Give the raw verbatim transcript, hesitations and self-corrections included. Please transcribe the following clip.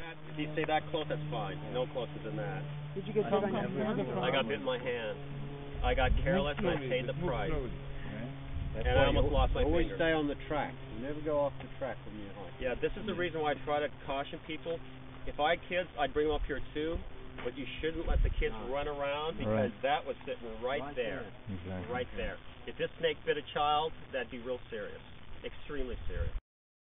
that, if you stay that close, that's fine. No closer than that. Did you get bit on your hand? I got bit in my hand. I got careless and I paid the price. That's and I almost lost my always finger. stay on the track. You never go off the track when you're hiking. Yeah, this is the reason why I try to caution people. If I had kids, I'd bring them up here too, but you shouldn't let the kids no. run around because right. that was sitting right, right there. there. Exactly. Right there. If this snake bit a child, that'd be real serious. Extremely serious.